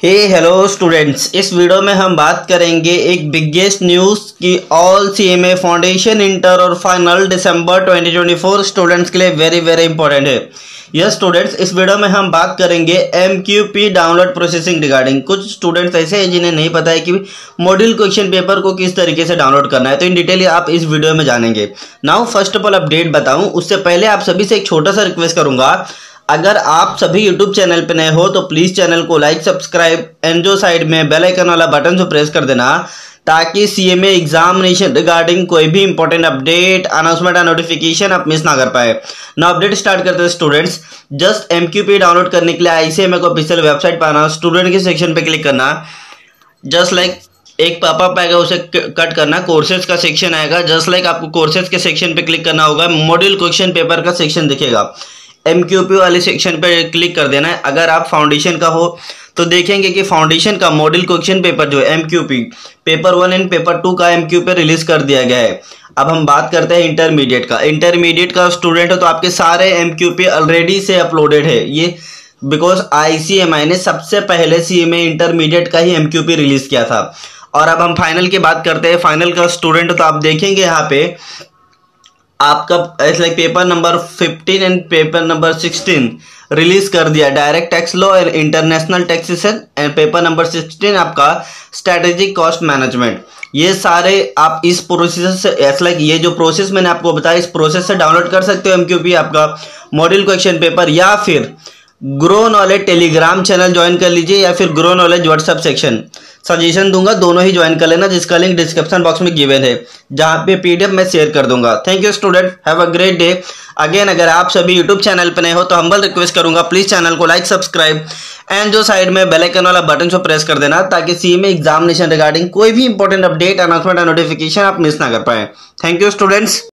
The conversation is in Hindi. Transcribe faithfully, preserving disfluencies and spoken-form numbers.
हे हेलो स्टूडेंट्स, इस वीडियो में हम बात करेंगे एक बिगेस्ट न्यूज़ की ऑल सीएमए फाउंडेशन इंटर और final December twenty twenty four students के लिए वेरी वेरी इंपॉर्टेंट है। यस स्टूडेंट्स, इस वीडियो में हम बात करेंगे एमक्यूपी डाउनलोड प्रोसेसिंग रिगार्डिंग। कुछ स्टूडेंट्स ऐसे हैं जिन्हें नहीं पता है कि मॉड्यूल क्वेश्चन पेपर को किस तरीके से डाउनलोड करना है, तो इन डिटेल आप इस वीडियो में जानेंगे। Now first of all update बताऊं उससे पहले आप सभी से एक छोटा सा रिक्वेस्ट करूंगा, अगर आप सभी यूट्यूब चैनल पे नए हो तो प्लीज चैनल को लाइक सब्सक्राइब एंड जो साइड में बेल आइकन वाला बटन को प्रेस कर देना, ताकि सीएमए एग्जामिनेशन रिगार्डिंग कोई भी इंपॉर्टेंट अपडेट अनाउंसमेंट या नोटिफिकेशन आप मिस ना कर पाए। ना अपडेट स्टार्ट करते हैं स्टूडेंट्स। जस्ट एमक्यूपी डाउनलोड करने के लिए आईसीएमए को ऑफिशियल वेबसाइट पर आना, स्टूडेंट के सेक्शन पे क्लिक करना, जस्ट लाइक एक पॉपअप आएगा उसे कट करना, कोर्सेज का सेक्शन आएगा, जस्ट लाइक आपको कोर्सेज के सेक्शन पे क्लिक करना होगा, मॉड्यूल क्वेश्चन पेपर का सेक्शन दिखेगा, एमक्यूपी वाले सेक्शन पे क्लिक कर देना है। अगर आप फाउंडेशन का हो तो देखेंगे कि फाउंडेशन का मॉड्यूल क्वेश्चन पेपर जो है MCQP paper one and paper two का एमक्यूपी रिलीज कर दिया गया है। अब हम बात करते हैं इंटरमीडिएट का। इंटरमीडिएट का स्टूडेंट हो तो आपके सारे एमक्यूपी ऑलरेडी से अपलोडेड है, ये बिकॉज आईसीएमआई ने सबसे पहले सीएमए इंटरमीडिएट का ही एमक्यूपी रिलीज किया था। और अब हम फाइनल की बात करते हैं। फाइनल का स्टूडेंट हो तो आप देखेंगे यहाँ पे आपका like paper number fifteen and paper number sixteen release कर दिया, direct tax law and international taxation, and paper number sixteen आपका स्ट्रेटेजिक कॉस्ट मैनेजमेंट। ये सारे आप इस प्रोसेस से ऐसा लाइक ये जो प्रोसेस मैंने आपको बताया, इस प्रोसेस से डाउनलोड कर सकते हो एमक्यूपी आपका मॉड्यूल क्वेश्चन पेपर, या फिर grow knowledge telegram channel join कर लीजिए, या फिर grow knowledge WhatsApp section suggestion दूंगा, दोनों ही ज्वाइन कर लेना, जिसका लिंक डिस्क्रिप्शन बॉक्स में गिवन है, जहां पे पीडीएफ मैं शेयर कर दूंगा। Thank you student, have a great day. Again अगर आप सभी यूट्यूब चैनल पर नए हो तो हम्बल रिक्वेस्ट करूंगा, प्लीज चैनल को लाइक सब्सक्राइब एंड जो साइड में बेल आइकन वाला बटन को प्रेस कर देना, ताकि सीएमए एग्जामिनेशन रिगार्डिंग कोई भी इंपॉर्टेंट अपडेट अनाउंसमेंट या नोटिफिकेशन आप मिस ना कर पाए। Thank you students.